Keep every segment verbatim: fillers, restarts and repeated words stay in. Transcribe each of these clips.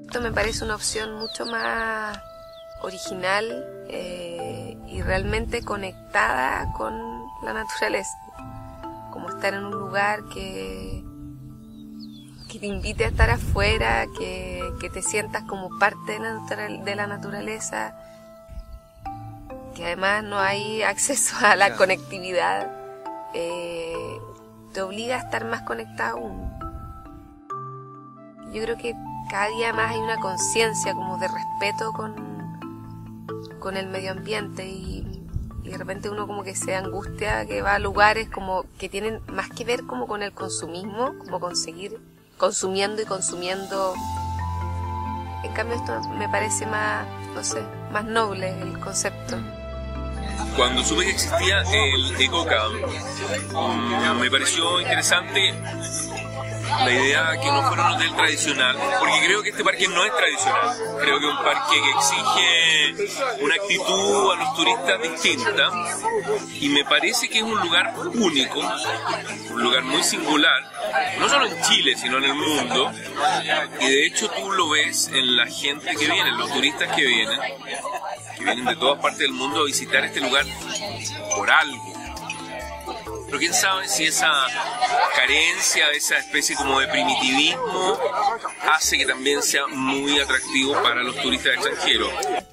concepto me parece una opción mucho más original eh, y realmente conectada con la naturaleza. Como estar en un lugar que, que te invite a estar afuera, que, que te sientas como parte de la, natural, de la naturaleza, que además no hay acceso a la conectividad, eh, te obliga a estar más conectado aún. Yo creo que cada día más hay una conciencia como de respeto con, con el medio ambiente y, y de repente uno como que se angustia que va a lugares como que tienen más que ver como con el consumismo, como conseguir consumiendo y consumiendo. En cambio esto me parece más, no sé, más noble el concepto. Cuando supe que existía el EcoCamp, me pareció interesante la idea que no fuera un hotel tradicional, porque creo que este parque no es tradicional. Creo que es un parque que exige una actitud a los turistas distinta y me parece que es un lugar único, un lugar muy singular, no solo en Chile, sino en el mundo, y de hecho tú lo ves en la gente que viene, los turistas que vienen, que vienen de todas partes del mundo a visitar este lugar por algo. Pero quién sabe si esa carencia, esa especie como de primitivismo hace que también sea muy atractivo para los turistas extranjeros.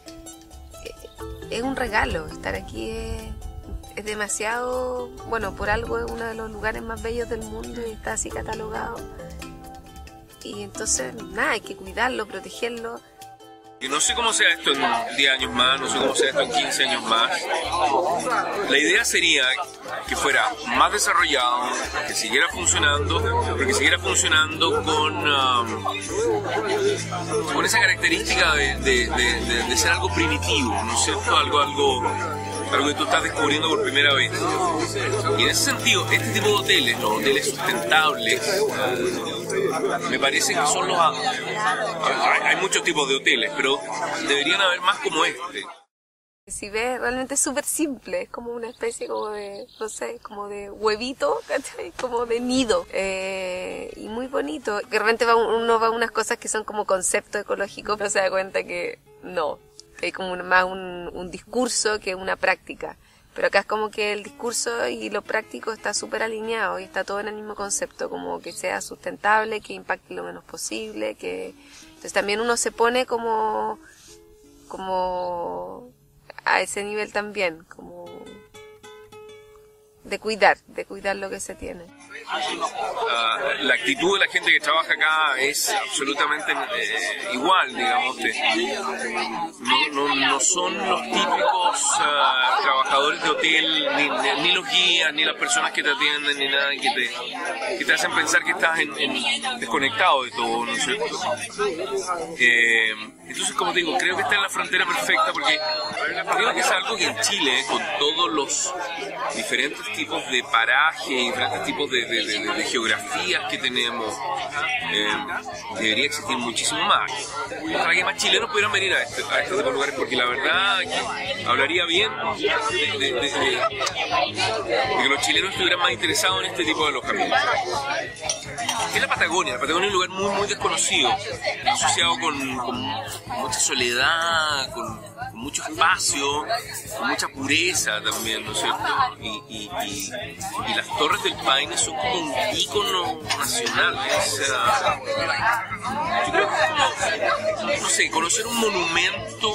Es un regalo, estar aquí es, es demasiado, bueno, por algo es uno de los lugares más bellos del mundo y está así catalogado. Y entonces, nada, hay que cuidarlo, protegerlo. Y no sé cómo sea esto en diez años más, no sé cómo sea esto en quince años más. La idea sería que fuera más desarrollado, que siguiera funcionando, pero que siguiera funcionando con, um, con esa característica de, de, de, de, de ser algo primitivo, ¿no es cierto? Algo, algo, algo que tú estás descubriendo por primera vez. Y en ese sentido, este tipo de hoteles, los hoteles sustentables, me parece que son los... Hay muchos tipos de hoteles, pero deberían haber más como este. Si ves, realmente es súper simple, es como una especie como de, no sé, como de huevito, ¿cachai? Como de nido, eh, y muy bonito. De repente va, uno va a unas cosas que son como conceptos ecológicos, pero se da cuenta que no, que hay como un, más un, un discurso que una práctica. Pero acá es como que el discurso y lo práctico está súper alineado y está todo en el mismo concepto, como que sea sustentable, que impacte lo menos posible, que... Entonces también uno se pone como... como... a ese nivel también, como de cuidar, de cuidar lo que se tiene. Uh, la actitud de la gente que trabaja acá es absolutamente eh, igual, digamos. No, no, no son los típicos uh, trabajadores de hotel, ni, ni, ni los guías, ni las personas que te atienden, ni nada que te, que te hacen pensar que estás en, en desconectado de todo, ¿no es cierto? Eh, entonces, como te digo, creo que está en la frontera perfecta, porque creo que es algo que en Chile, con todos los diferentes tipos de paraje y diferentes tipos de, de, de, de geografías que tenemos, eh, debería existir muchísimo más. Ojalá que más chilenos pudieran venir a, este, a estos lugares, porque la verdad que hablaría bien de, de, de, de, de que los chilenos estuvieran más interesados en este tipo de alojamientos. Es la Patagonia. La Patagonia es un lugar muy, muy desconocido, asociado con, con mucha soledad, con, con mucho espacio, con mucha pureza también, ¿no es cierto? Y, y, y, y las Torres del Paine son como un ícono nacional. O sea, yo creo que es como, no sé, conocer un monumento,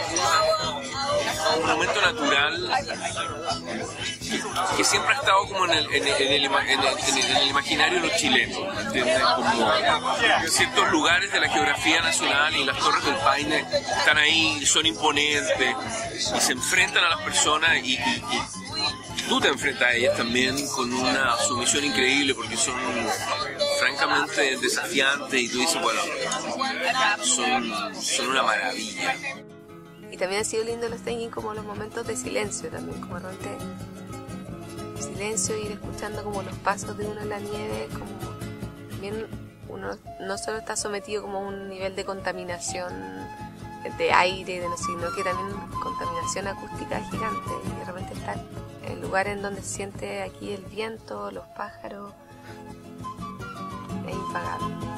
un monumento natural que, que siempre ha estado como en el, en el, en el, en el, en el, en el imaginario de los chilenos, ¿entiendes? Como ciertos lugares de la geografía nacional, y las Torres del Paine están ahí, son imponentes y se enfrentan a las personas, y, y, y tú te enfrentas a ellas también con una sumisión increíble, porque son francamente desafiantes, y tú dices, bueno, son, son una maravilla. Y también ha sido lindo los trekking como los momentos de silencio también, como realmente silencio, ir escuchando como los pasos de uno en la nieve, como también uno no solo está sometido como a un nivel de contaminación de aire, de no, sino que también contaminación acústica gigante, y de repente estar en lugares en donde se siente aquí el viento, los pájaros, es impagable.